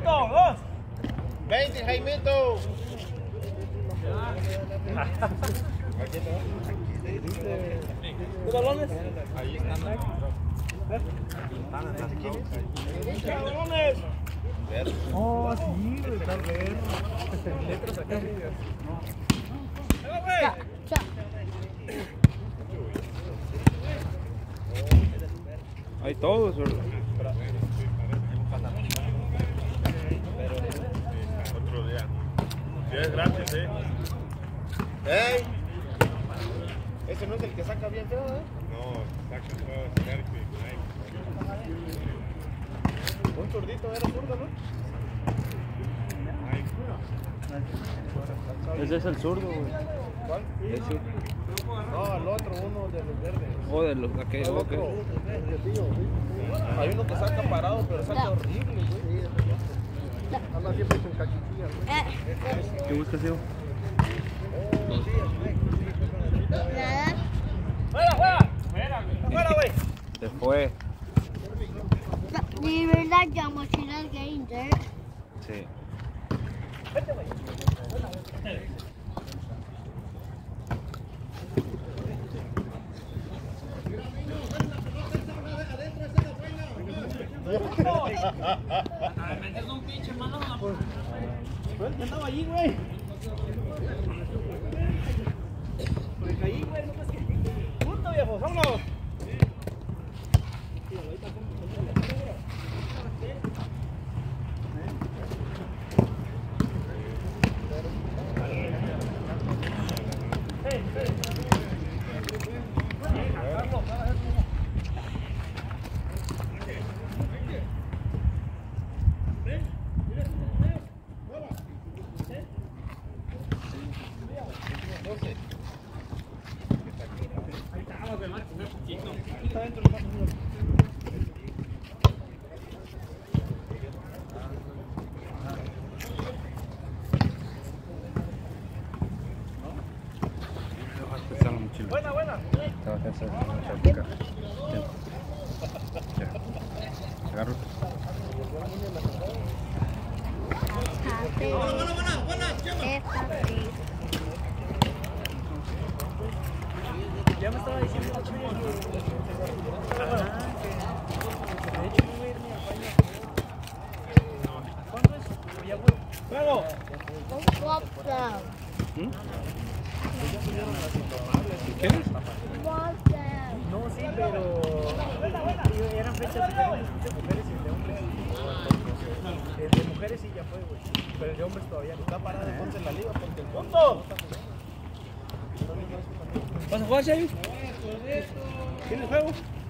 20, Jaimito. ¿Los balones? Ahí están. ¡Balones! Oh, sí, está verde. Letras acá. Hay todos, ¿verdad? Otro día. Días gratis, ¡Ey! Ese no es el que saca bien feo, No, saca todo cerco y un zurdito era zurdo, ¿no? Ese es el zurdo, güey. ¿Cuál? Ese. No, el otro, uno de los verdes. O de los aquellos. El otro. Hay uno que saca parado, pero saca horrible, güey. Anda siempre con cachichillas, güey. ¿Qué buscas, Evo? Nada. ¡Fuera, güey! Se fue. Do you realize your mochila's getting dirt? Sí. Metes un pinche mano. Pues ya andaba allí, güey. Me caí, güey, no más que. ¡Punto, viejo! ¡Vámonos! Buena, buena. Te va a hacer acá. Agarro. Ya me estaba diciendo la chulla que... de hecho no voy a irme al baño. ¿Cuándo es? Ya voy. ¡Fuego! What's up? ¿Qué es? What's up? No, sí, pero... eran fechas diferentes de mujeres y de hombres. El de mujeres sí ya fue, güey. Pero el de hombres todavía no. Está parado entonces la liga porque el punto. ¿Vas a jugar, Chevy? ¿Tienes juego?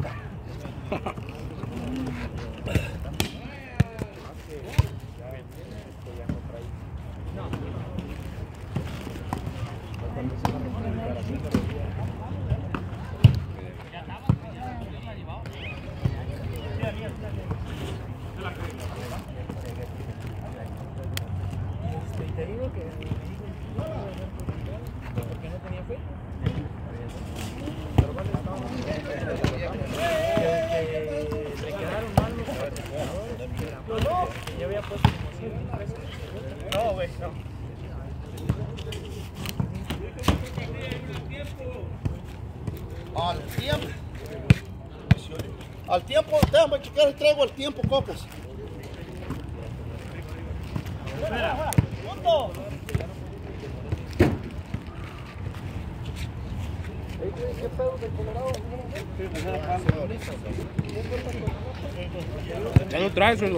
Te digo que porque no tenía fe. Pero vale, le quedaron mal los patrocinadores. No, yo había puesto como 100,000 pesos. No, güey, no. Al tiempo. Al tiempo, déjame checar el traigo al tiempo, cocas. Espera, punto. ¿Qué pedo de Colorado? Ya lo traes, suelo.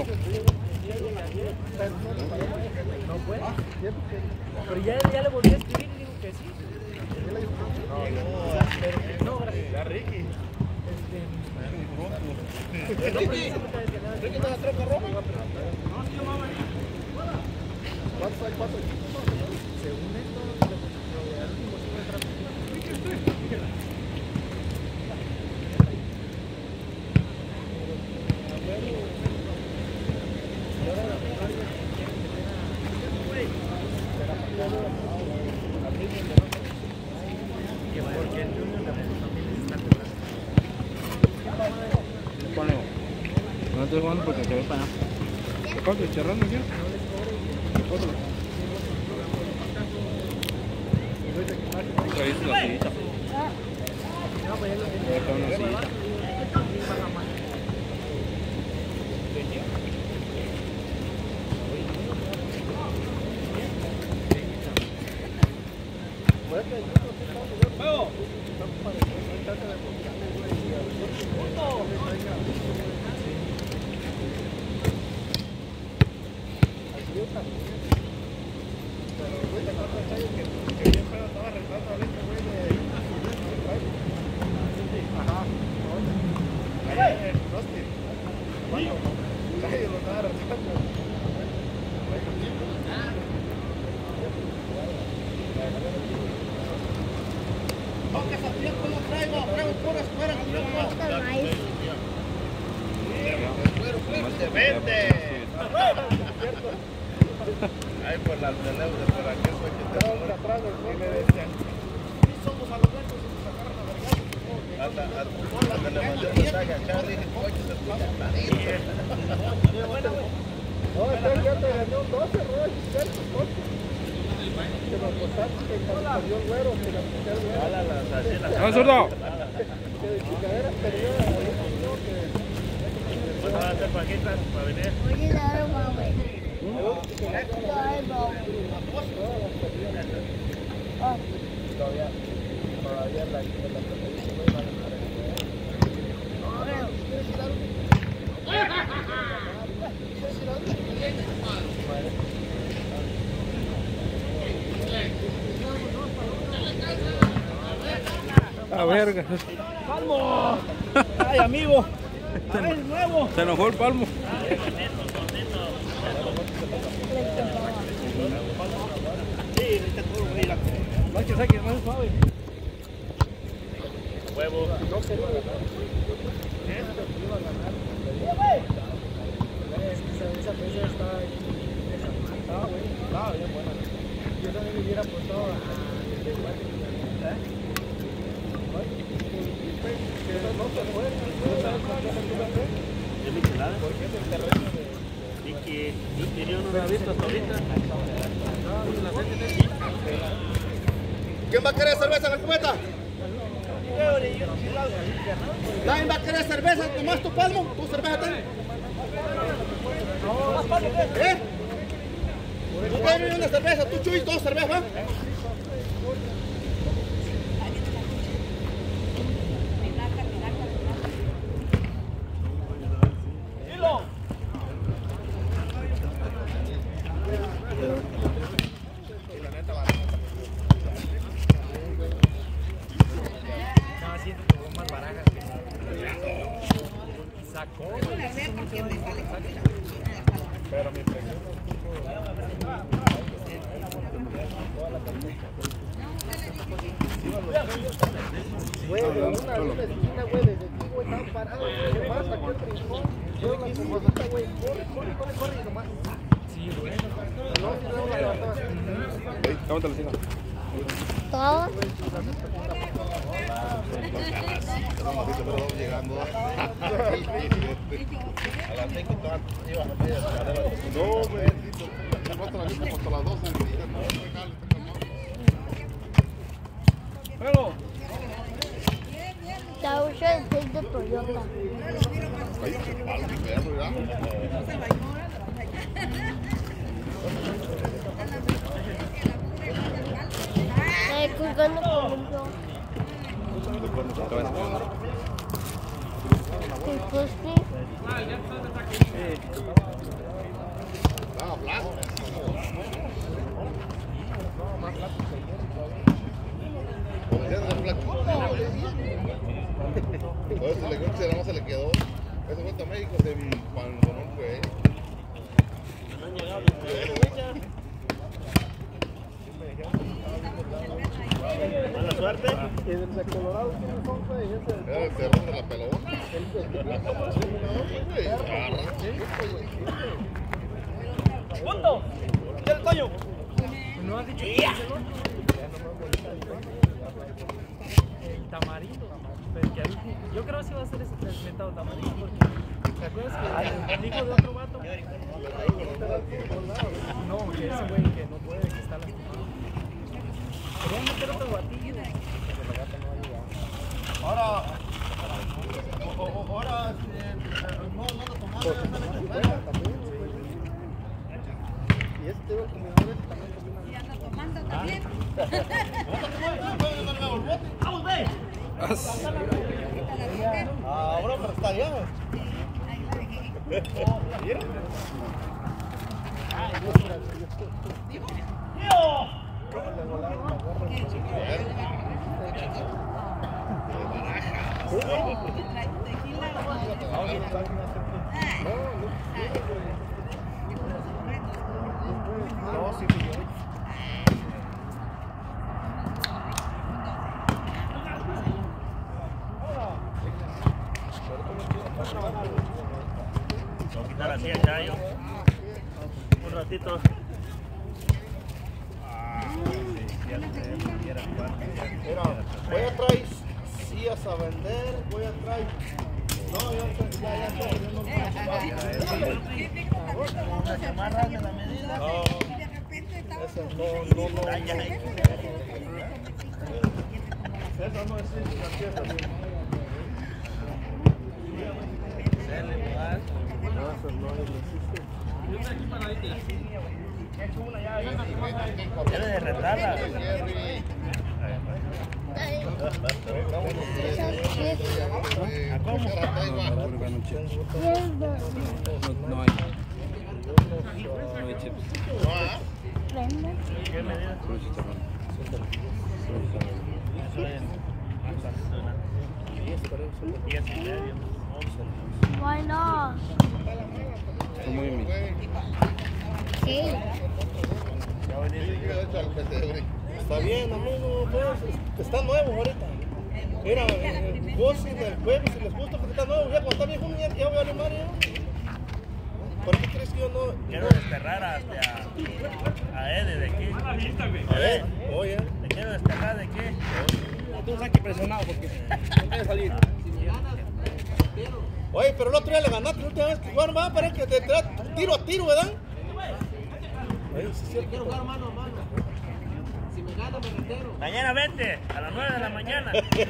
No puede. Pero ya le volví a escribir y dijo que sí. No, gracias. Ya, Ricky. Ricky, ¿Ricky te la troca roja? ¿cuántos hay? Según esto, al último sí fue tráfico. Porque el Junior de Amor también está cobrando. Ponle. No estoy jugando porque se ve para nada. ¿Cuánto chicharrón aquí? Otro. Traíste la sillita. No, pues ya lo tenía. Acá una sillita. Vente. Ahí por las teléfonos, por aquí fue que te atrás y me decían, sí somos a los blancos y nos sacaron a vergas. Hasta le mandé un mensaje a Charlie y dije, coche, se escucha clarito. No, ya te gané un 12, Roy, cierto, coche. Que nos costaste que salió el güero, que la puse el güero. ¡Ah, zurdo! Que de chicaderas perdió que... ¿Vas a hacer paquitas para venir? Oye, la arma, güey. La arma. Oh. Todavía la ¡Ah, verga! ¡Palmo! ¡Ay, amigo! ¡Ay, nuevo! Se enojó el palmo. No hay que saque más suave. Huevo. No se iba a ganar. Esa fecha estaba bien. Estaba bien buena. Yo también me hubiera apostado a no se fue. ¿De michelada? Porque es el terreno de... Y que yo tenía uno visto hasta ahorita. ¿Quién va a querer cerveza en la cubeta? ¿Nadie va a querer cerveza? ¿Tomás tu palmo? ¿Tu cerveza ten? ¿Eh? ¿Tú quieres una cerveza? ¿Tú Chuy? ¿Dos cervezas? Pero mi presión Güey, de una esquina, güey, desde aquí, güey, estaban parados. ¿Qué pasa? ¿Qué triunfó? Yo la comodita, güey, corre, y nomás. Sí, güey. No, si no la levantaba. Cámate la cena. Todo. Estamos llegando. a las 5 ibas a media. No, güey. Hasta las 12. ¡Pero! Chao, yo el tape de Toyota. Ahí se palo mi perro, ¿verdad? Jugando con un blog. ¿Y pues qué? Ah, blanco. Como decían, era blanco. Por eso le creo que nada más se le quedó. Ese fue a México cuando no fue. No han llegado los de mala suerte. El de Colorado tiene un son, güey, ese. Era el terror de la pelona. ¡Punto! ¡Ya el Toño! ¿No has dicho que es el tamarindo? Pero que ahí, yo creo que sí va a ser ese mentado tamarindo porque ¿Te acuerdas que el hijo de otro vato? No, que ese güey que no puede, que está lastimado. Querían meter otro batillo. Pero la gata no ha llegado. Ahora, no lo tomamos. Y este va a combinar este también combina. Y anda tomando también. ¡Vamos, ve! Ahora, pero está allá. Ahí la dejé. Voy a quitar así el gallo. Un ratito. Mira, voy a traer sillas a vender, voy a traer... No, ya Una chamarra de la medida. Y de repente estaba Esa no es así, Debe de retarla. ¿A cómo? No hay. No hay chips. ¿Qué medida? Solo chicharrón. Eso es. 10:30. Why not? Está muy bien. Sí. Está bien, amigo, pues, está nuevo ahorita. Mira, gocen del juego, si les gusta porque está nuevo, ya cuando está viejo, ya voy a animar yo. ¿Por qué crees que yo no? Quiero desterrar a Ede de aquí. Ede, Oye, ¿te quiero desterrar de qué? Tú estás aquí presionado porque no puedes salir. oye, pero el otro día le ganaste, la última vez que jugaron, va a parar que te tiro a tiro, ¿verdad? Oye, sí, sí, quiero jugar mano a mano. Si me gana, me retiro. Mañana vente, a las 9 de la mañana.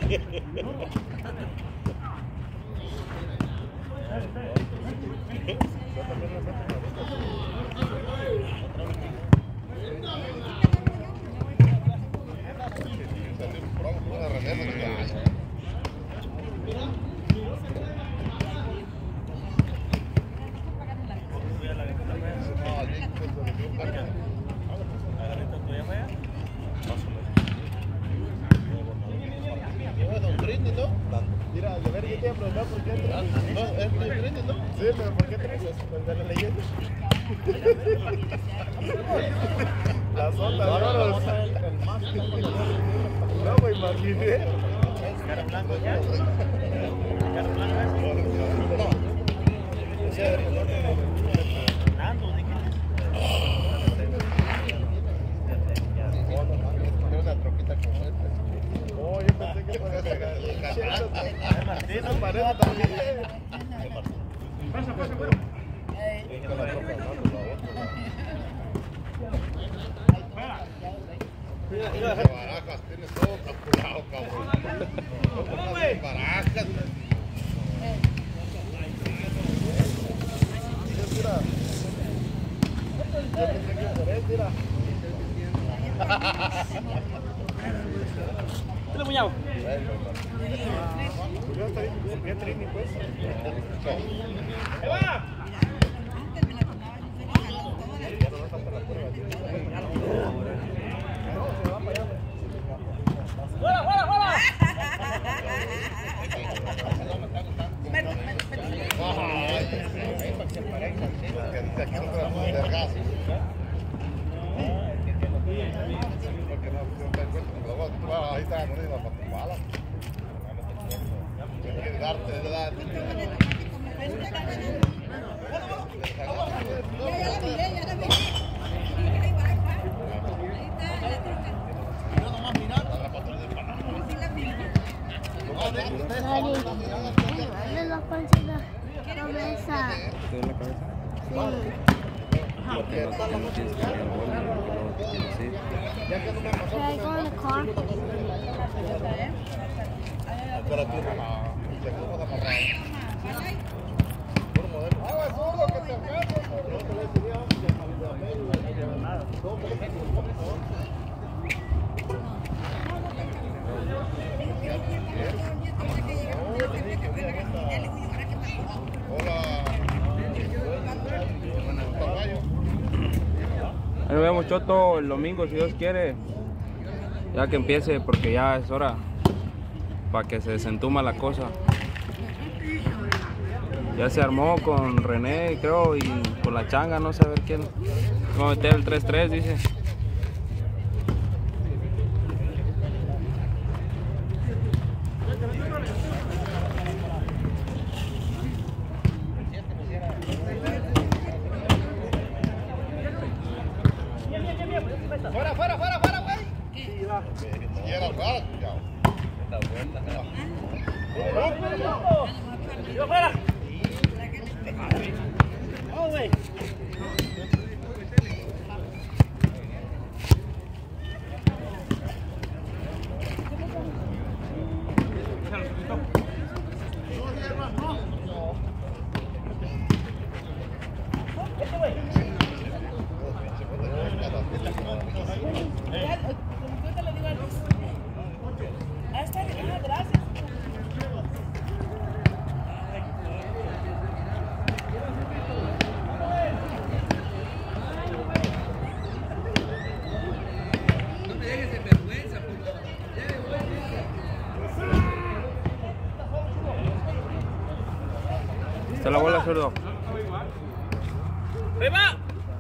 Mira, de ver, yo te iba a preguntar por qué traes. No, es muy diferente, ¿no? Sí, pero ¿por qué traes eso? ¿De la leyenda? Las ondas, no me imaginé. Carro blanco ya. Carro blanco es. Nando, dije. Una troquita como esta. Oh, yo pensé que fuera a pegar. Martino, Parece también. Pasa, bueno. Barajas, tienes todo calculado, cabrón. Barajas. Mira. Yo pensé que por él, mira. Dale, muñado. Yo hasta bien trini, pues. ¡Ahí va! Antes me la tomaba yo sola, ¡Fuera, fuera, fuera! Ahí está la moneda para tu bala. Darte, Ya la miré, ya la miré. Ahí va. Ahí está, la troca. yo nomás mirando a la patrulla de Panamá. Sí la miré. Daddy, ¿me lo consigo? ¿No ves? en la cabeza. Sí. Porque no tienes que cambiar el vuelo, porque luego te quieres ir. Should I go in the car? Ahí nos vemos, Choto, el domingo, si Dios quiere. Ya que empiece, porque ya es hora para que se desentuma la cosa. Ya se armó con René, creo, y con la changa, no sé a ver quién. Vamos a meter el 3-3, dice. Fuera, fuera, fuera, fuera, güey. Está la bola, zurdo. ¡Ahí va!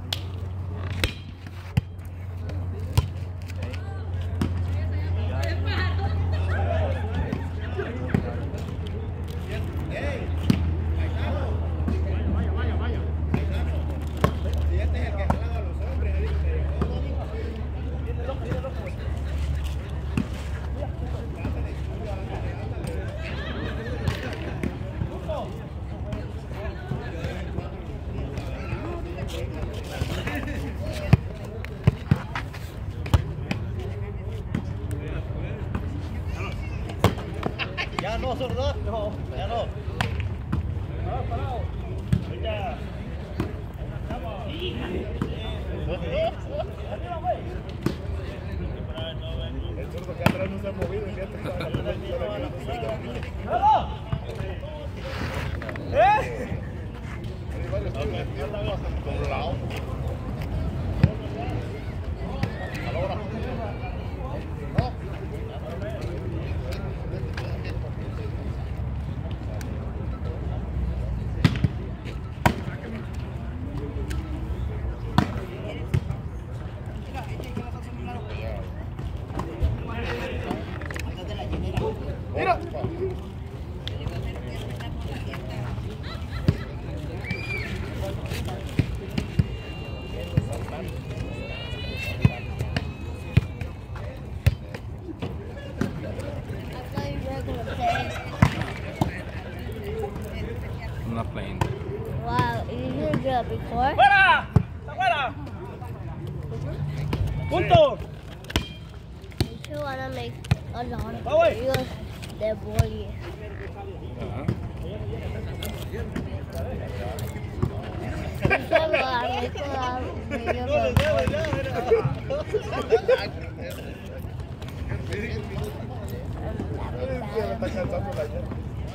Ya no, zurdo. No, ya no. El zurdo que atrás no se ha movido. Mira. I'm not playing. Wow, you didn't do it before? ¡Fuera! ¡Afuera! ¡Punto! You sure want to make a lot of Oh, wait. videos de boli. You sure want to make a lot of videos de boli. Está cansando la llanta.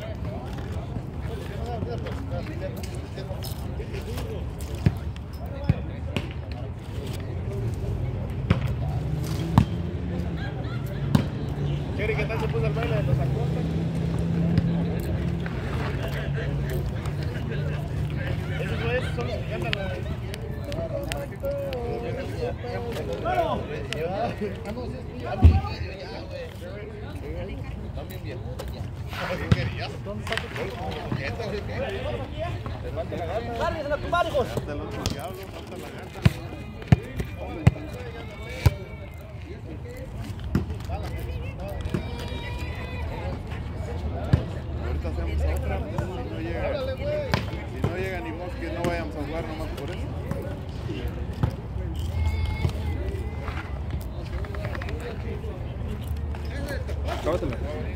¿Quiere que tal se puso el baile de los acosta? Esos güeyes son los que cantan la... También bien. ¿Qué querías? ¿Dónde está tu ¡Dale, se la tumba, hijos! Hasta el otro diablo, hasta la gata. Ahorita hacemos otra, no llega. no llega ni modo que no vayamos a jugar nomás por eso. Cábatela.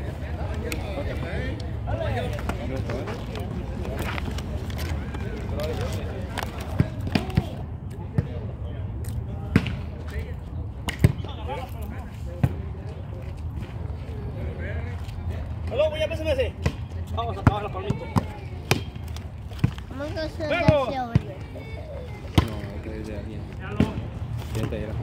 Aló, voy a pésame ese. Vamos a acabar la palmita. Vamos a hacer la No, que es de alguien. Siente ahí.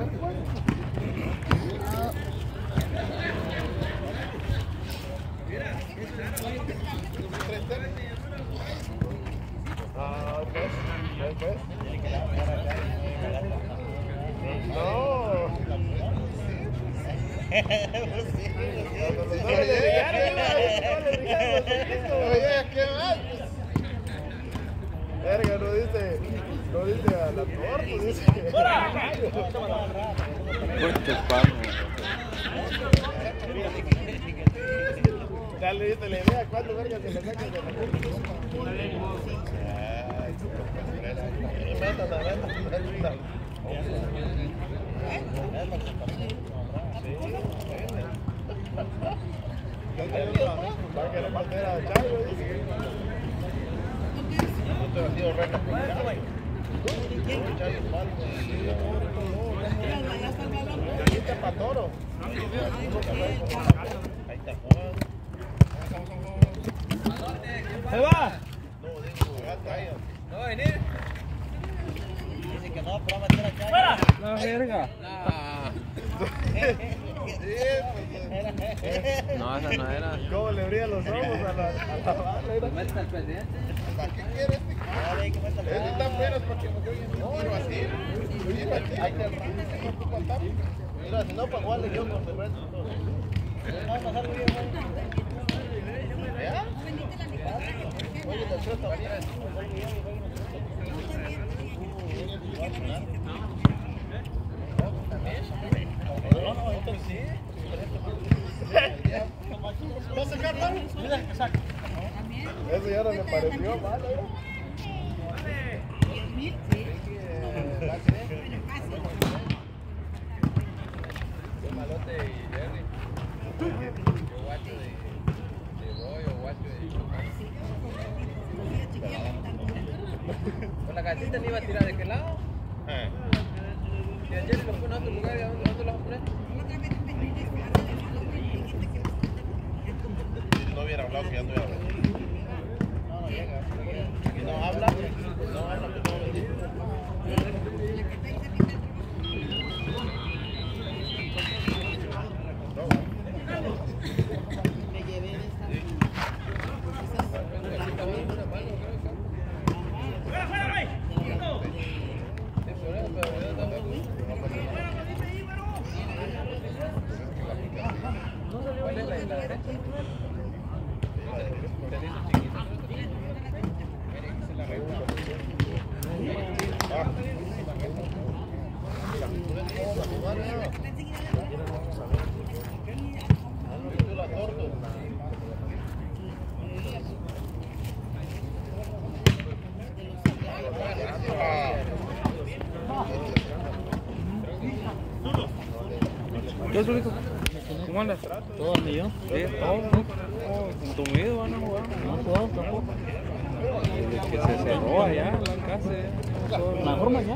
Verga, no dice a la torta, dice. Cuántos palos. Dale, dice la idea, ¿cuándo verga se le saca de la ¡Se va! ¡Fuera! La verga. No, esa no era. ¿Cómo le brillan los ojos a la bala? Mete al pendiente. ¿Para qué quieres? Están buenas porque no tiro así. Hay que contar. Mira, si no, para jugarle yo con el resto. Vamos a pasar bien. ¿Ya? Oye, la chota, mira. ¿Vas a sacar mano? Mira, saca. Eso ya no me pareció malo, ¿eh? Yo malote y Jerry. Yo guacho de bollo, guacho de... ¿Con la gatita le iba a tirar de qué lado? Si a Jerry lo pone a otro lugar, ¿y a dónde lo vas a poner? Si no hubiera hablado, que ya no hubiera hablado. No llega. Y no habla, que no lo dice. ¿Cuál es la derecha? ¿Qué solito? ¿Cómo andas? Todo al millón. Sí, todo. Con tu miedo van a jugar. No jugado tampoco. Desde que se cerró allá en la casa. Mejor mañana.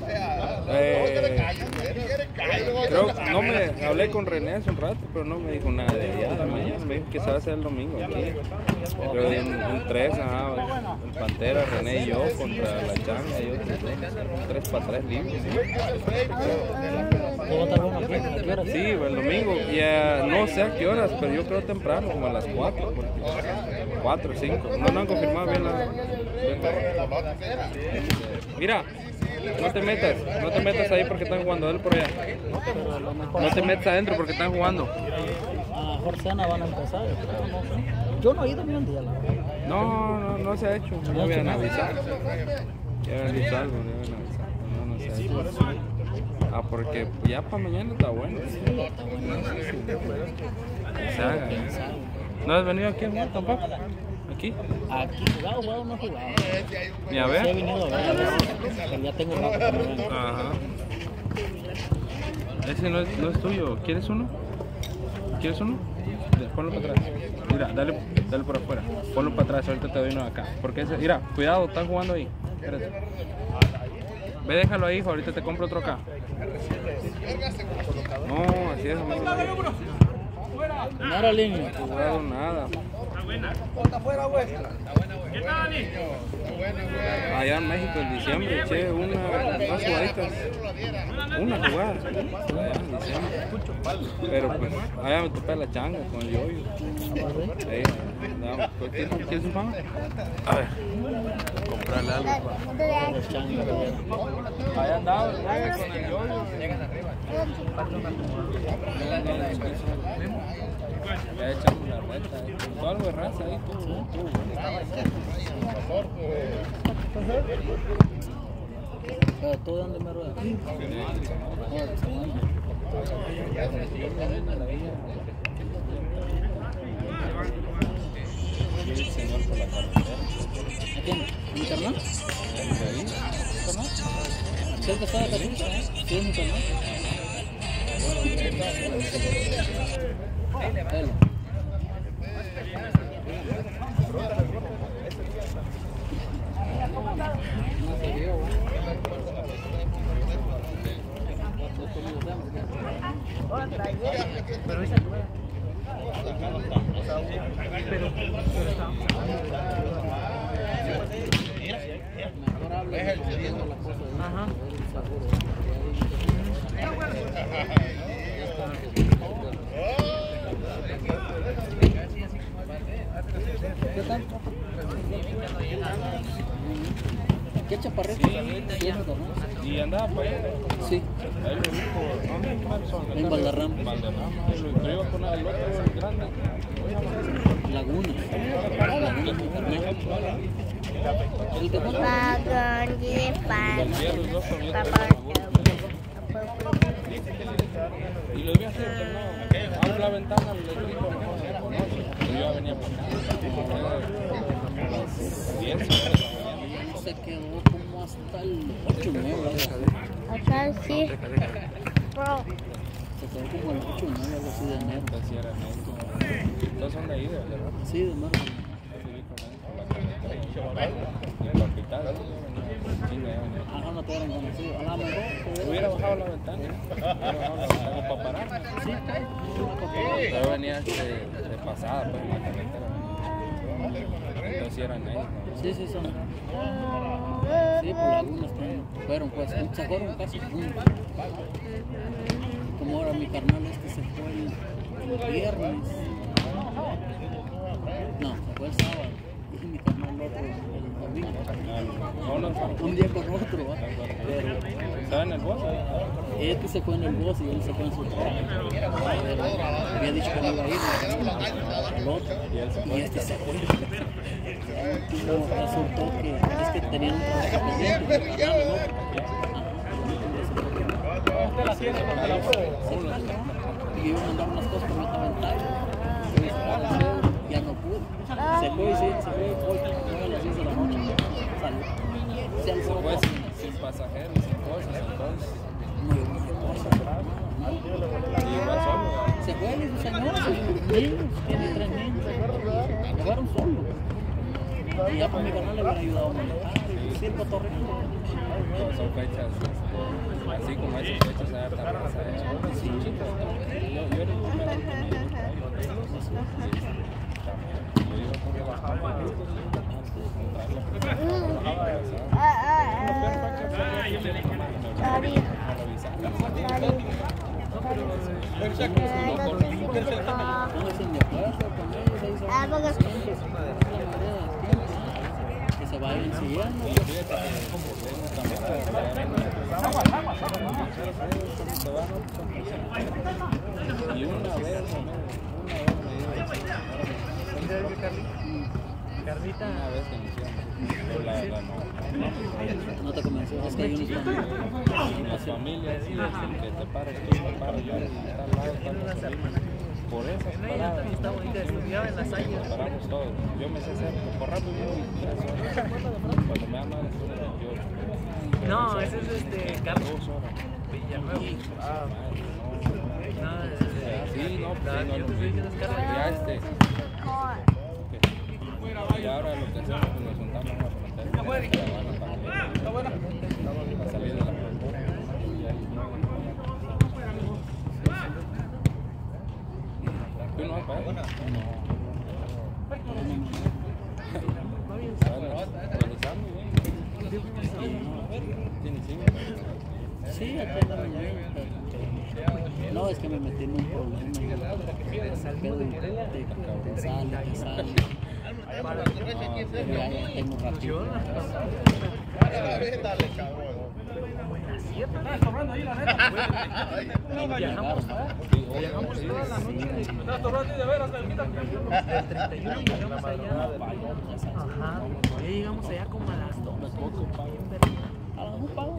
Creo que no me hablé con René hace un rato, pero no me dijo nada de allá de mañana. Me dijo que se va a hacer el domingo aquí. Creo que en 3, el Pantera, René y yo contra la Changa y otros 3 para 3 libres. ¿Todo va a estar bueno aquí? ¿A qué hora? Sí, el domingo. Ya no sé a qué horas, pero yo creo temprano, como a las 4. 4 o 5. No han confirmado bien la. Mira, no te metas ahí porque están jugando él por allá. No te metas adentro porque están jugando. A la mejor cena van a empezar, yo creo, no sé. Yo no he ido ni un día, la verdad. No se ha hecho. No hubieran avisado. Ya habían dicho algo, no hubieran avisado. No se ha hecho. Porque ya para mañana está bueno. Está bueno. Se haga. ¿No has venido aquí a jugar tampoco? ¿Aquí? Aquí jugado, no he jugado. Ni a Sí he ver. venido a ver, pero ya tengo rato que no vengo. Ajá. Ese no es tuyo. ¿Quieres uno? ¿Quieres uno? Ponlo para atrás. Mira, dale por afuera. Ponlo para atrás, ahorita te doy uno acá. Porque ese, mira, cuidado, están jugando ahí. Espérate. Ve, déjalo ahí, hijo, ahorita te compro otro acá. No, así es, amigo. No era línea. No he jugado nada. Allá en México en diciembre eché unas jugaditas. Una jugada. Allá en diciembre. Pero pues, allá me topé la changa con el yoyo. ¿Quieres un pan? A ver. Comprarle algo. Allá andaba el güey con el yoyo. Ya echamos la reta, todo algo de raza ahí, todo. Pero todo donde me rueda. El señor por la carretera. ¿A quién? ¿A mi carnal? Ahí. ¿Carnal? ¿Usted que está de carnita? Sí, es mi carnal. Dale. No se dio, pero esa mejor habla viendo la cosa de ajá. ¿Qué tanto? ¿Qué chaparrito? Sí. Y andaba para allá. Sí. Ahí lo vi por... ¿Dónde son? En Valderrama. Valderrama. Lo iba con el otro grande. Laguna. Laguna, mi carnal. ¿El que cuánto? Los dos son y lo vi hacer, pero no. Abro la ventana, le digo, no. Yo ya venía por acá. 10 se quedó como hasta el 8 o 9. Acá sí. Bro. Se quedó como el 8 o 9, algo así de enero. Así era enero. ¿Todos son de ahí, de verdad? Sí, de enero. En la capital. Ajá, no te eran conocidos. A lo mejor hubiera bajado la ventana. Como para parar. Sí, pero venía de pasada, pues, en la carretera. Entonces eran ellos. Sí, sí, son. Sí, por Laguna fueron, pues, se fueron casi juntos. Como ahora mi carnal se fue el viernes. No, se fue el sábado. Y mi carnal otro el domingo. Un día con otro, ¿va? Pero ¿estaba en el bus? Este se fue en el bus y él se fue en su trabajo. Pero había dicho que no iba a ir al otro. Y este se fue. Último resultó que es que tenían un trabajo pendiente. Y iba a mandar unas cosas por otra ventana. Ya no pude. Se fue, sí, se fue a las 10 de la noche. Salió. Se alzó pues, sin pasajeros, sin cosas, entonces. No, cosa. Se fue el señor, niños, tiene 3 niños. Se fueron solos. Y ya por mi canal le hubiera ayudado a manejar. Sí, el cotorreo. Son fechas, así como esas fechas de harta raza. Sí, chicos. Yo era el primero que me dio que se vayan siguiendo. Y una vez Carnita. Una vez que iniciamos. No te convenció, es que hay unos las familias, sí, que te pares tú, me paro yo, y tal lado, tal familia. por esas No, ella paradas. también está bonita, estudiaba en las Sayas. Paramos todos. Yo me sé hacer correr muy bien 3 horas. Cuando me aman es 28. No, ese es Carlos 2 horas. Villanueva. Ah, No, sí, no, pues sí, no, yo te estoy diciendo es Carlos. ya Car. y ahora lo que hacemos es nos juntamos a la frontera. Para salir de la frontera. ¿Tú no vas para allá? Cuando está muy bien. ¿Tiene 5? Sí, acá en la mañana. No, es que me metí en un problema. Pedo de sal. Pero ya tengo rápido. Dale, cabrón. Viajamos toda la noche. El 31 llegamos allá. Ajá. Ya llegamos allá como a las 2. A lo mejor pago.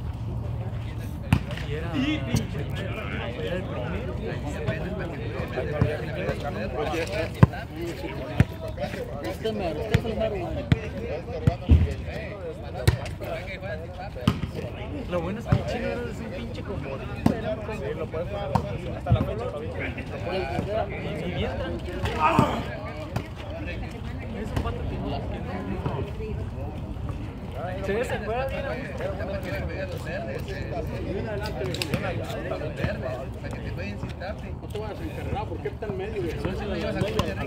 Y era el primero. Usted es el mero bueno. Lo bueno es que el chino es un pinche comodín. Sí, lo puedes pagar hasta la fecha todavía. Y bien tranquilo. Es un pato que no. Se acuerda bien a No te vas a encerrar, ¿por qué está en medio? Eso se lo llevas a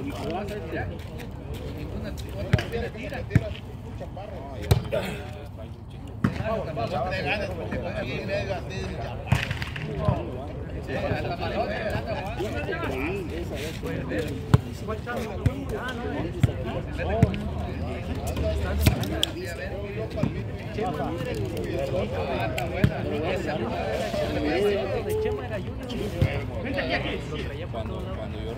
Chema era Junior. Cuando yo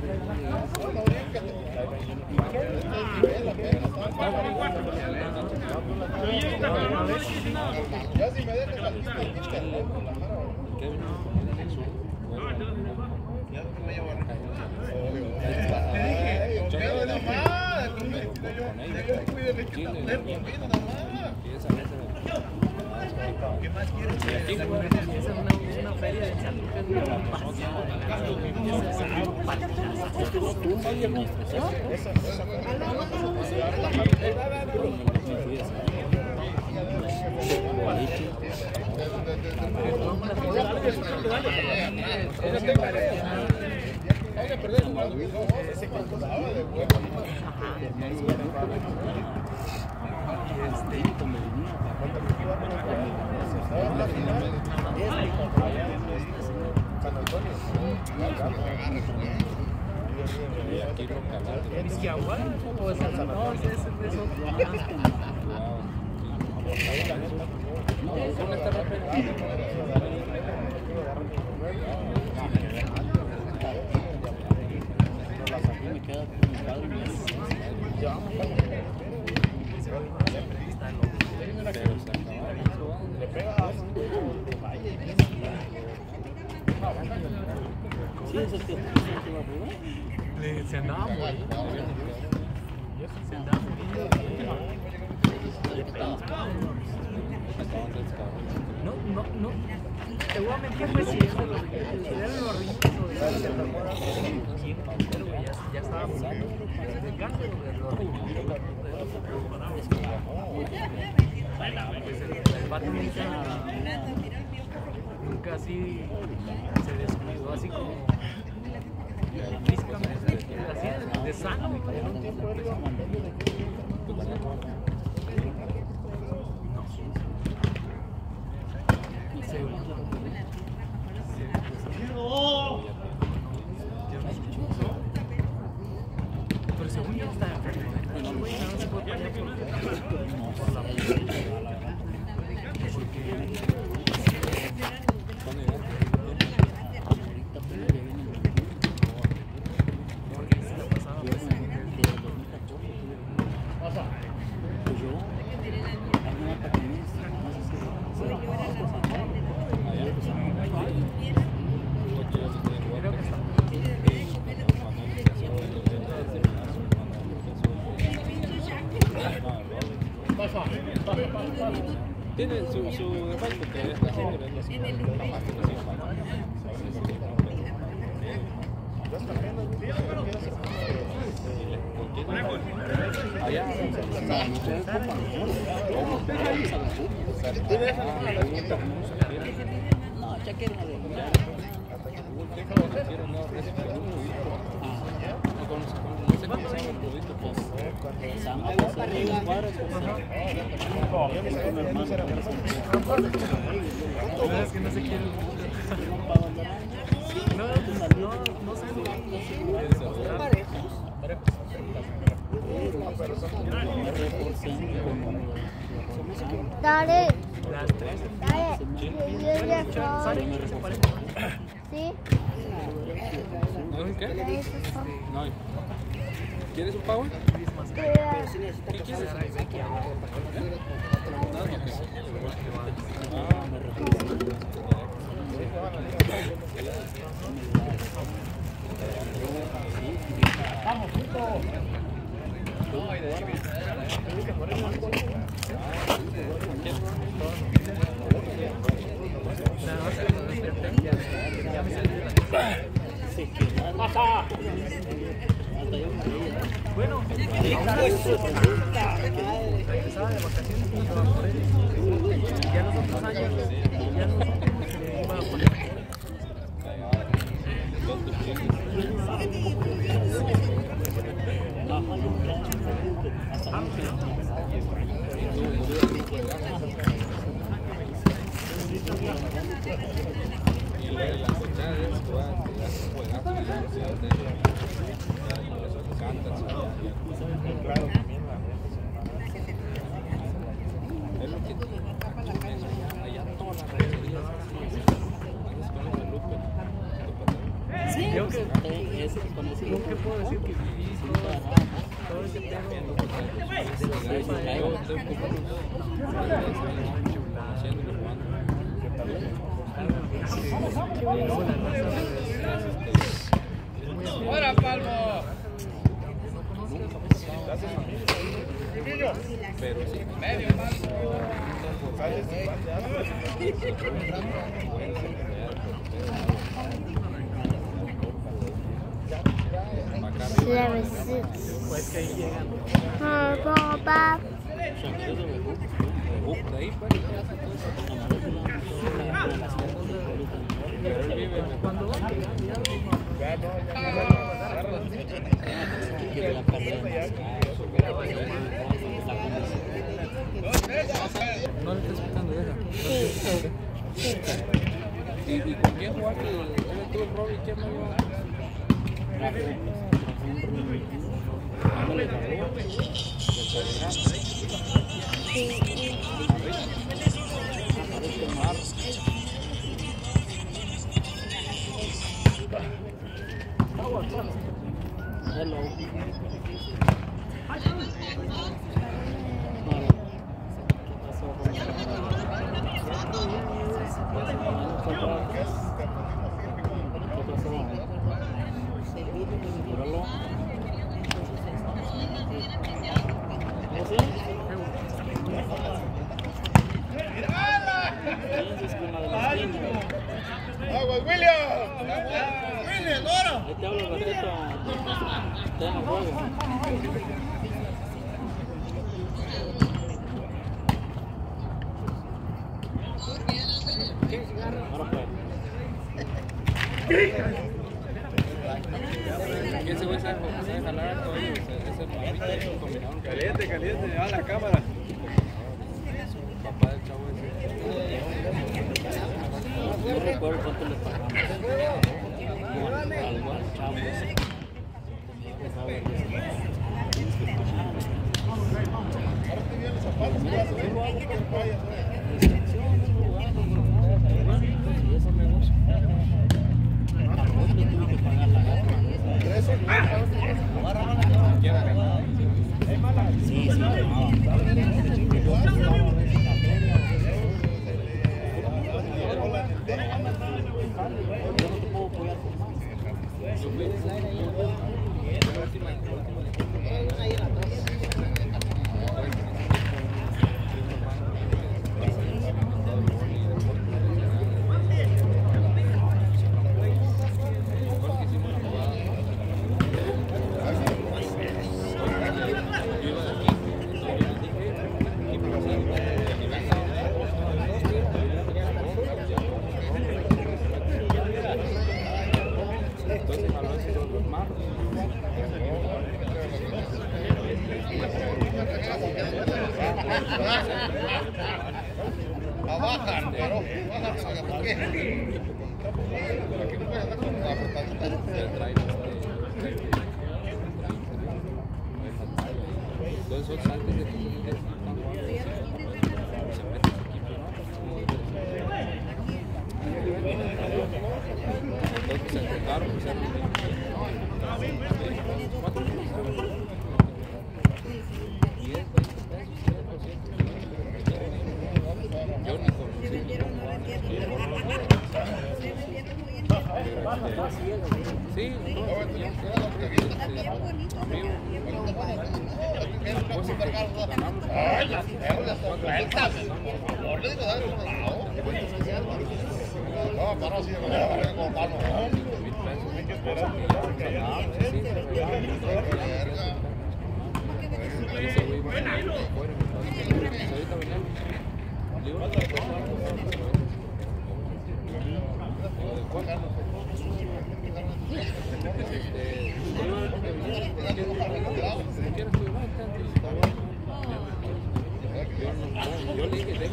Ya si me dejas la pista, ¿qué más quieres? Es una feria de salud que es se andaba muriendo. Se andaba muriendo. No. Te voy a mentir, pues si es de los riñones o ya estaba muriendo. De cáncer de los riñones. El vato nunca así se descuidó, así como físicamente, así de sano. Pero según yo está enfermo, no se puede poner por la Tiene su defecto que está haciendo la masturbación. Allá. No, chaquero no de No sé cómo se llama el producto, pues. Samba, pues, en los cuadros, pues, Es que no se quiere. No sé. Dale. Las 3. Dale. ¿Sí? ¿No es qué? No. ¿Quieres un power? ¿Qué quieres? Bueno, regresaba de vacaciones y estaba por él. Ya los otros años, ya no iba a poner. Yo que, ¿qué puedo decir? Que viví todo ese tema de ¡Fuera, Palmo! Pero sí. Medio Palmo. pues que ahí llegan. Papá. De ahí, pues. Pero él vive Cuando no le estás quitando esa. ¿Y con quién jugaste? ¿Eres tú, el Robbie? ¿Quién me iba a Hello. ¡Agua, William! Ahí te hablo ratito. Te dan juego. Ahora pues. ¿Quién se va a jalar todo ello? Es el mamita combinado. Caliente, a la cámara. Papá del chavo ese. No recuerdo cuánto le pagamos. Algo al chavo ese. Sí, La bajan, pero bajan, ¿por qué? Aquí no puedes andar con la apretadita. Entonces, antes de que se mete su equipo, entonces se encontraron, pues eran 4 yo ni conocí. Sí, yo le dije,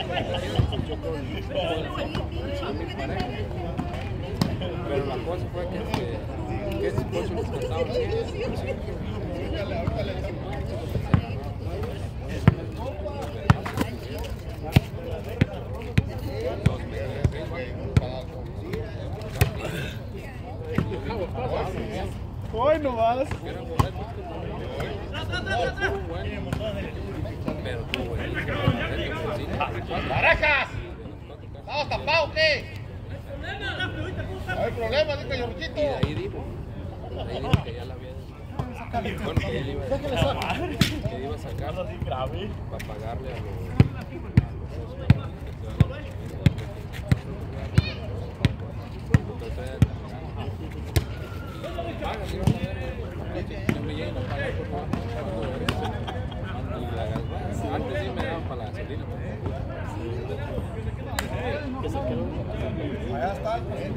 pero la cosa fue que ese coche nos costaba Hoy no vas. ¡Barajas! ¿Estamos tapados o qué? ¿Hay problema, dijo Yorquito? Y de ahí dijo que ya la había bueno, que él iba a sacar para pagarle a los antes sí me daban para la gasolina. Allá está.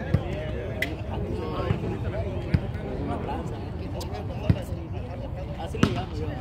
Así le llamo yo.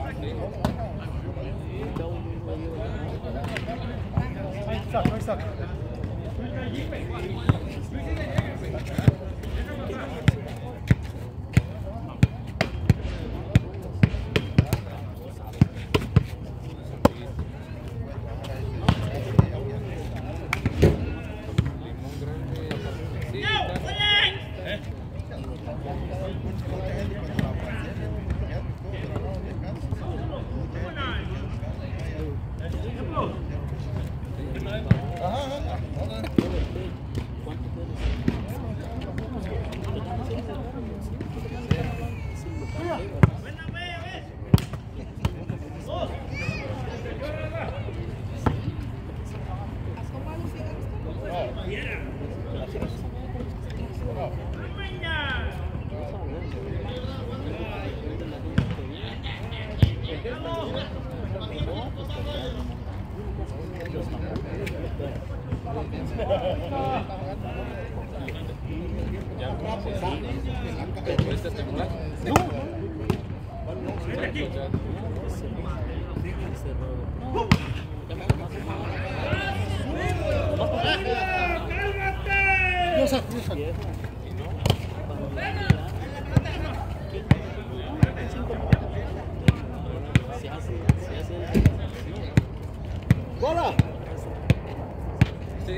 ¡Bola! Sí,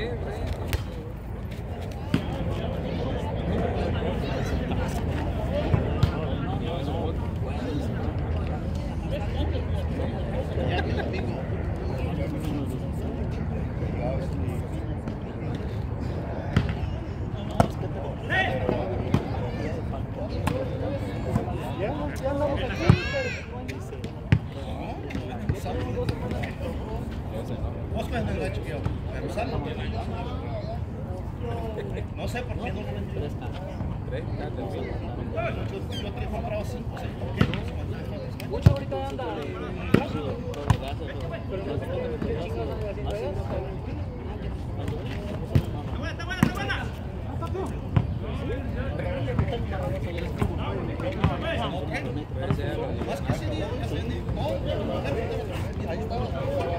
Ya andamos aquí, ¿Vos cuándo lo has hecho yo? No sé por qué no lo he hecho. Yo te he comprado 5 o 6. Mucho ahorita anda. Más que ese día, ahí estaba.